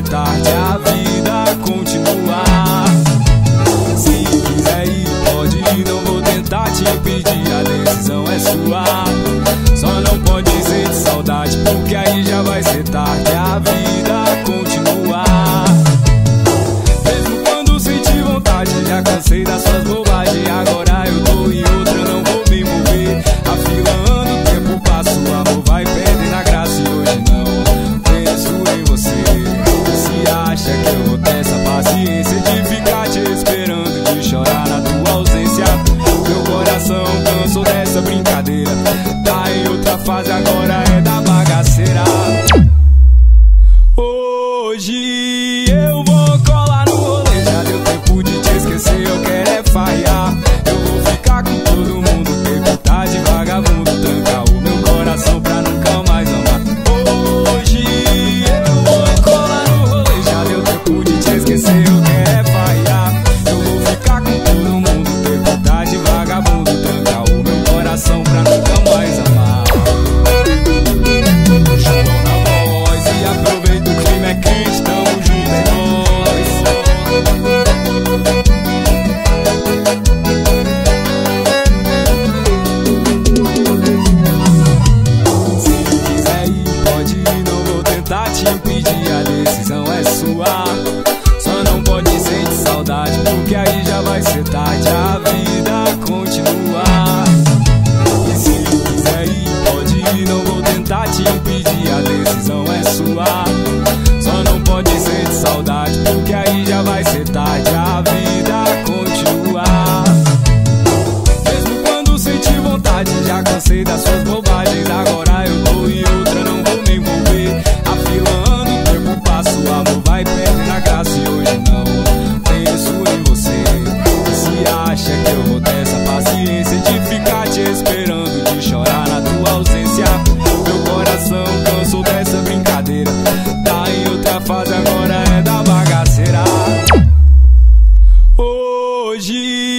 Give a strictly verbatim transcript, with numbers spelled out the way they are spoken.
tarde, a vida continua. Se quiser ir, pode ir, não vou tentar te impedir, a decisão é sua. Só não pode ser de saudade, porque aí já vai ser tarde, a vida continua. Mesmo quando senti vontade, já cansei das suas bobagens. Agora eu tô em outra, não vou me envolver. A fila anda, o tempo passa, o amor vai perdendo a graça. E hoje não penso em você. Se acha que eu vou ter essa paciência de ficar te esperando, de chorar na tua ausência? Meu coração cansou dessa brincadeira, tá em outra fase, agora é da bagaceira. Hoje eu vou colar no rolê, já deu tempo de te esquecer, eu quero é farrear. Eu vou ficar com todo mundo, ter vontade de vagabundo, trancar o meu coração pra nunca mais amar. Hoje eu vou colar no rolê, já deu tempo de te esquecer, eu quero é farrear. Eu vou ficar com todo mundo, ter vontade de vagabundo, trancar o meu coração pra nunca mais amar. João na voz e aproveita, o clima é quente, tamo junto, é nóis. Se quiser ir, pode ir, não vou tentar te impedir, a decisão é sua. Só não pode ser de saudade, porque aí já vai ser tarde, a vida continua. E se quiser ir, pode ir, não vou tentar te impedir, a decisão é sua. Só não pode ser de saudade, porque aí já vai ser tarde, a vida continua. Mesmo quando senti vontade, já cansei das suas bobagens. Agora eu tô em outra, não vou me envolver. A fila anda, o tempo passa, o amor vai perdendo a graça. E hoje não penso em você. Se acha que eu vou ter essa paciência de ficar te esperando, de chorar na tua ausência? Meu coração cansou dessa brincadeira, tá em outra fase, agora é da bagaceira. Hoje